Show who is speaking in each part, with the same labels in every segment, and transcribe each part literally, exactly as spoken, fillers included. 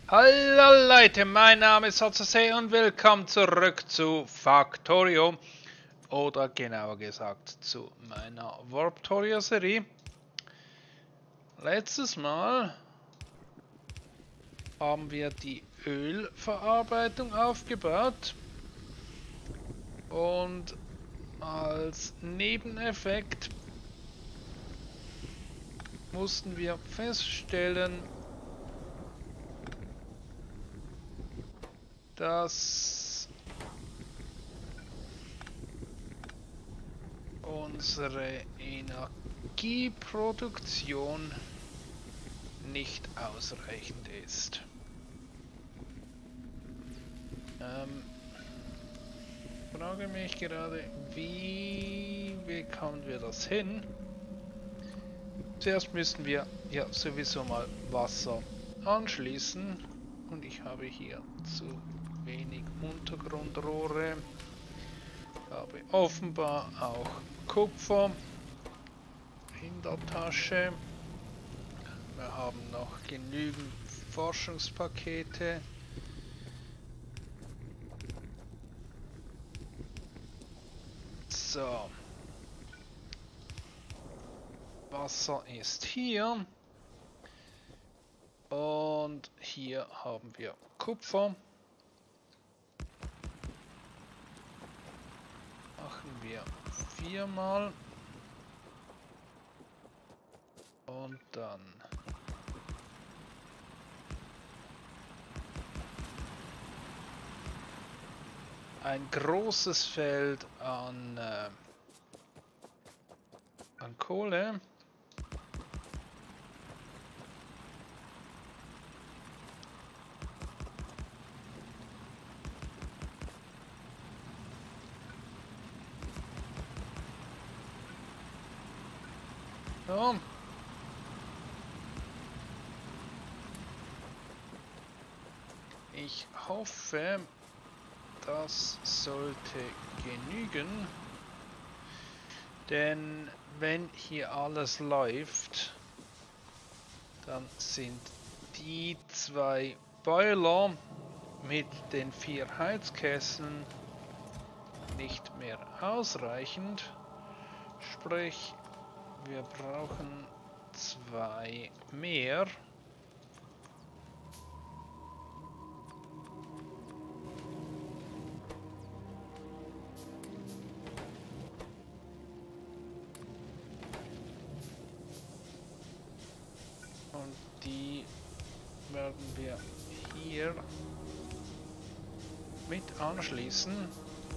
Speaker 1: Hallo Leute, mein Name ist H C C und willkommen zurück zu Factorio. Oder genauer gesagt zu meiner Warptorio Serie. Letztes Mal haben wir die Ölverarbeitung aufgebaut. Und als Nebeneffekt mussten wir feststellen, dass unsere Energieproduktion nicht ausreichend ist. Ähm, frage mich gerade, wie bekommen wir das hin? Zuerst müssen wir ja sowieso mal Wasser anschließen und ich habe hier zu wenig Untergrundrohre. Ich habe offenbar auch Kupfer in der Tasche. Wir haben noch genügend Forschungspakete. So. Wasser ist hier. Und hier haben wir Kupfer. Machen wir viermal. Und dann ein großes Feld an, äh, an Kohle. So. Ich hoffe, das sollte genügen, denn wenn hier alles läuft, dann sind die zwei Boiler mit den vier Heizkesseln nicht mehr ausreichend, sprich wir brauchen zwei mehr. Und die werden wir hier mit anschließen.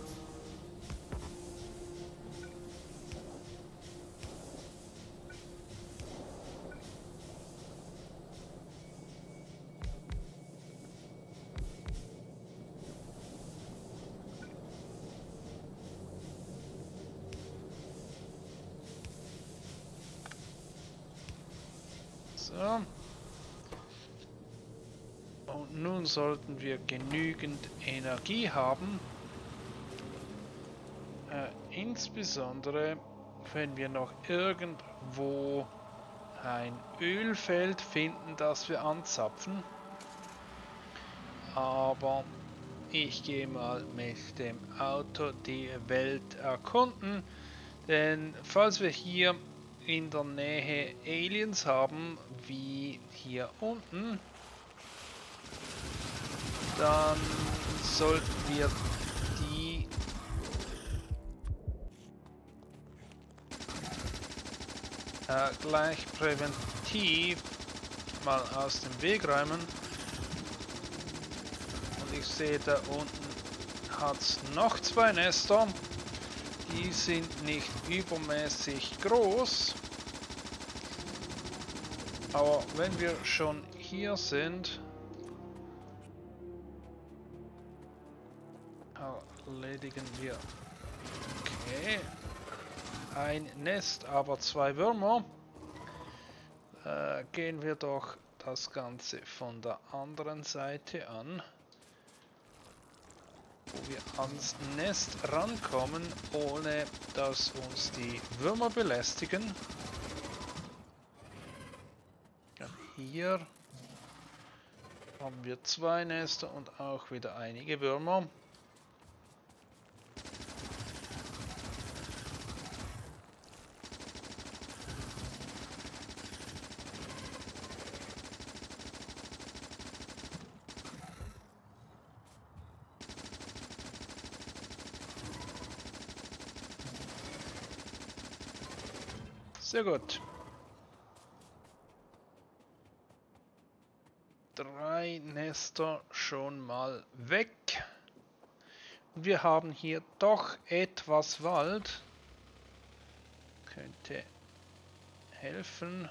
Speaker 1: So. Und nun sollten wir genügend Energie haben. Äh, insbesondere, wenn wir noch irgendwo ein Ölfeld finden, das wir anzapfen. Aber ich gehe mal mit dem Auto die Welt erkunden. Denn falls wir hier in der Nähe Aliens haben, wie hier unten, dann sollten wir die äh, gleich präventiv mal aus dem Weg räumen. Und ich sehe, da unten hat es noch zwei Nester. Die sind nicht übermäßig groß. Aber wenn wir schon hier sind, erledigen wir. Okay. Ein Nest, aber zwei Würmer. Äh, gehen wir doch das Ganze von der anderen Seite an, wo wir ans Nest rankommen, ohne dass uns die Würmer belästigen. Dann hier haben wir zwei Nester und auch wieder einige Würmer. Sehr gut. Drei Nester schon mal weg. Wir haben hier doch etwas Wald. Könnte helfen.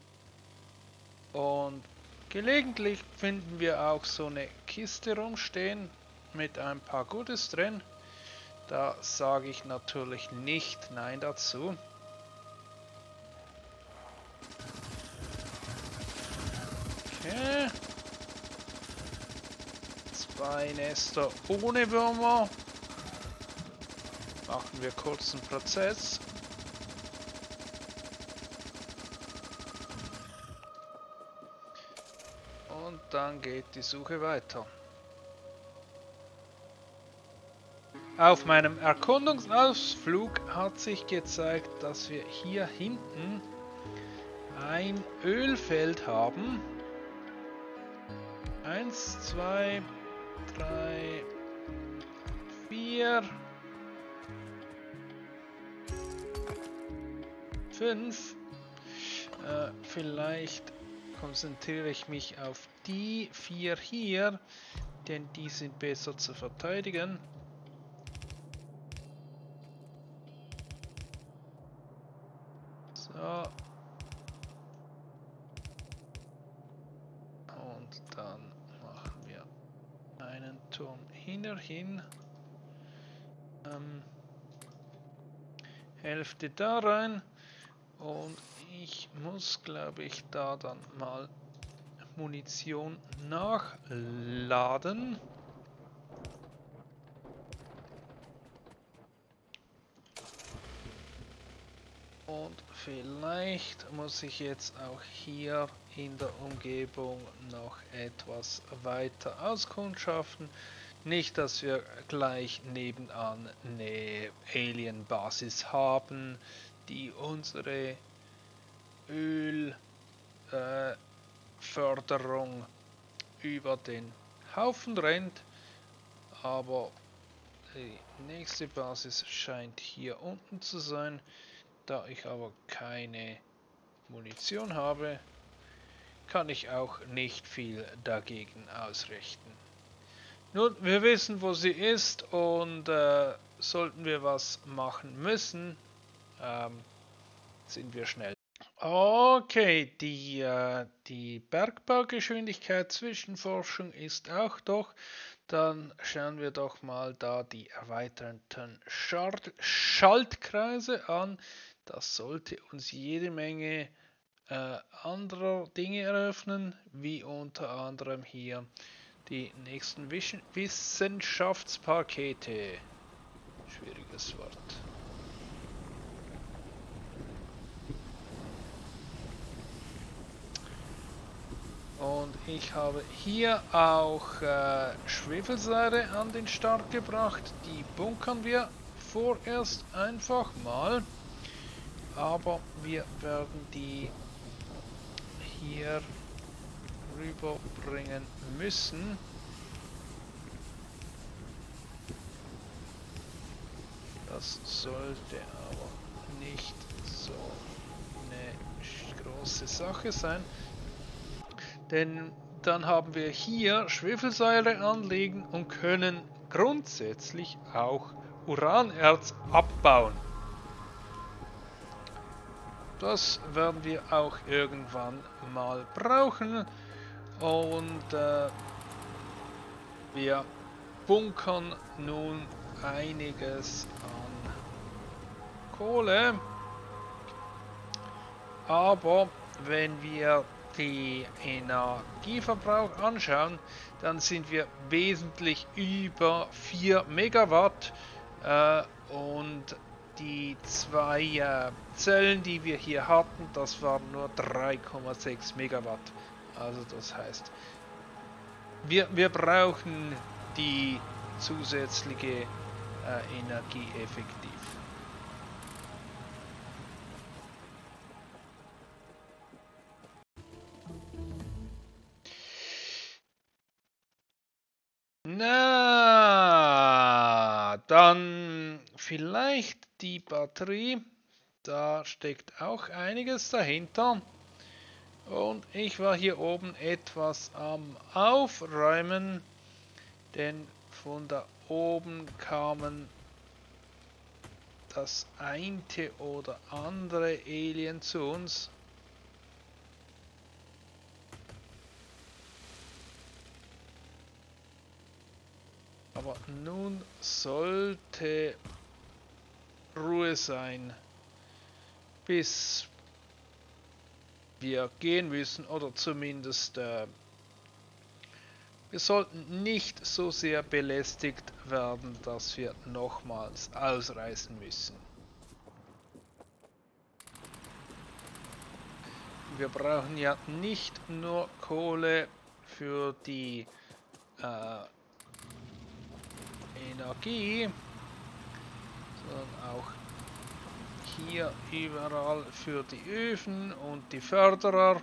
Speaker 1: Und gelegentlich finden wir auch so eine Kiste rumstehen mit ein paar Gutes drin. Da sage ich natürlich nicht Nein dazu. Okay. Zwei Nester ohne Würmer. Machen wir kurz einen Prozess. Und dann geht die Suche weiter. Auf meinem Erkundungsausflug hat sich gezeigt, dass wir hier hinten ein Ölfeld haben. Eins, zwei, drei, vier, fünf. Äh, vielleicht konzentriere ich mich auf die vier hier, denn die sind besser zu verteidigen. So. Und dann machen wir einen Turm hinterhin. Ähm, Hälfte da rein. Und ich muss, glaube ich, da dann mal Munition nachladen. Und vielleicht muss ich jetzt auch hier in der Umgebung noch etwas weiter auskundschaften. Nicht, dass wir gleich nebenan eine Alien-Basis haben, die unsere Ölförderung äh, über den Haufen rennt. Aber die nächste Basis scheint hier unten zu sein. Da ich aber keine Munition habe, kann ich auch nicht viel dagegen ausrichten. Nun, wir wissen, wo sie ist, und äh, sollten wir was machen müssen, ähm, sind wir schnell. Okay, die, äh, die Bergbaugeschwindigkeit Zwischenforschung ist auch doch. Dann schauen wir doch mal da die erweiterten Schalt Schaltkreise an. Das sollte uns jede Menge äh, anderer Dinge eröffnen, wie unter anderem hier die nächsten Wissen Wissenschaftspakete. Schwieriges Wort. Und ich habe hier auch äh, Schwefelsäure an den Start gebracht. Die bunkern wir vorerst einfach mal. Aber wir werden die hier rüberbringen müssen. Das sollte aber nicht so eine große Sache sein. Denn dann haben wir hier Schwefelsäure anlegen und können grundsätzlich auch Uranerz abbauen. Das werden wir auch irgendwann mal brauchen, und äh, wir bunkern nun einiges an Kohle, aber wenn wir die Energieverbrauch anschauen, dann sind wir wesentlich über vier Megawatt, äh, und die zwei äh, Zellen, die wir hier hatten, das waren nur drei Komma sechs Megawatt. Also das heißt, wir, wir brauchen die zusätzliche äh, Energie effektiv. Na, dann vielleicht die Batterie. Da steckt auch einiges dahinter. Und ich war hier oben etwas am Aufräumen, denn von da oben kamen das eine oder andere Alien zu uns. Aber nun sollte Ruhe sein, bis wir gehen müssen, oder zumindest äh, wir sollten nicht so sehr belästigt werden, dass wir nochmals ausreisen müssen. Wir brauchen ja nicht nur Kohle für die äh, Energie, sondern auch hier überall für die Öfen und die Förderer.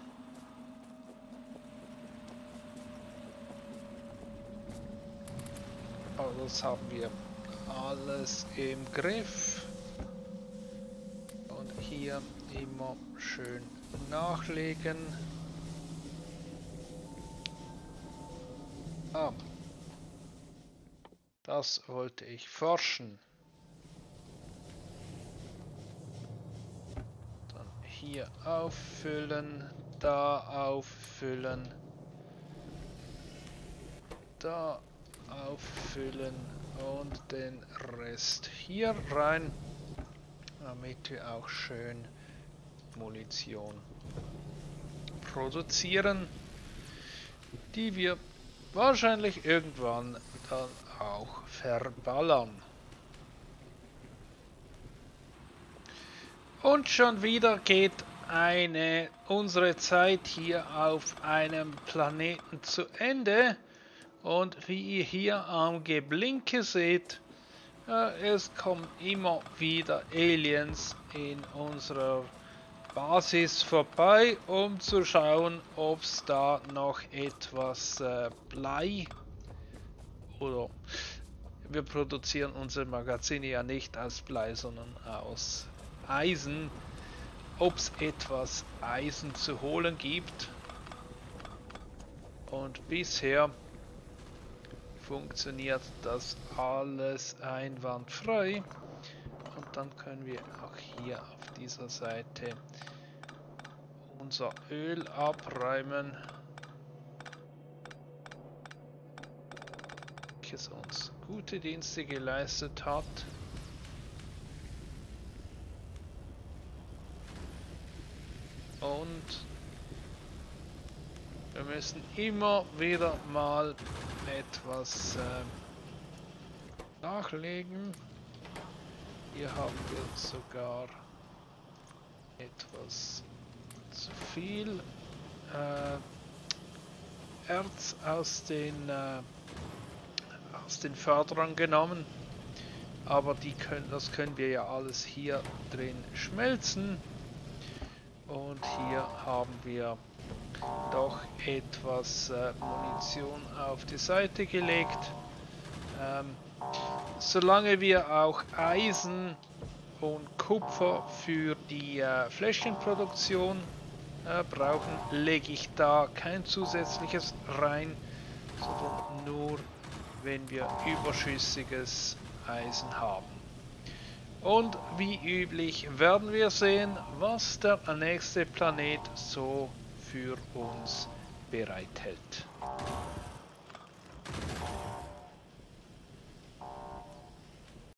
Speaker 1: Aber das haben wir alles im Griff. Und hier immer schön nachlegen. Ah, das wollte ich forschen. Dann hier auffüllen, da auffüllen, da auffüllen und den Rest hier rein, damit wir auch schön Munition produzieren, die wir wahrscheinlich irgendwann dann auch verballern. Und schon wieder geht eine unsere Zeit hier auf einem Planeten zu Ende. Und wie ihr hier am Geblinke seht, äh, es kommen immer wieder Aliens in unserer Basis vorbei, um zu schauen, ob es da noch etwas äh, Blei oder wir produzieren unsere Magazine ja nicht aus Blei, sondern aus Eisen, ob es etwas Eisen zu holen gibt. Und bisher funktioniert das alles einwandfrei. Und dann können wir auch hier auf dieser Seite unser Öl abräumen, welches uns gute Dienste geleistet hat. Und wir müssen immer wieder mal etwas äh, nachlegen. Hier haben wir sogar etwas zu viel äh, Erz aus den äh, aus den Förderern genommen, aber die können, das können wir ja alles hier drin schmelzen. Und hier haben wir doch etwas äh, Munition auf die Seite gelegt. Ähm, solange wir auch Eisen und Kupfer für die äh, Fläschchenproduktion äh, brauchen, lege ich da kein zusätzliches rein, sondern nur, wenn wir überschüssiges Eisen haben. Und wie üblich werden wir sehen, was der nächste Planet so für uns bereithält.